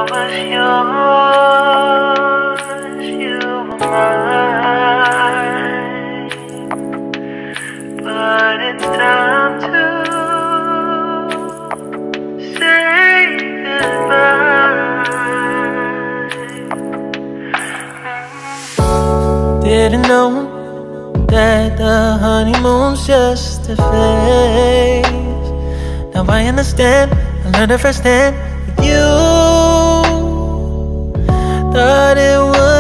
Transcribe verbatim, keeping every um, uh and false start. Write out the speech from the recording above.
was yours, you were mine. But it's time to say goodbye. Didn't know that the honeymoon's just a phase. Now I understand, I learned it firsthand with you. Thought it was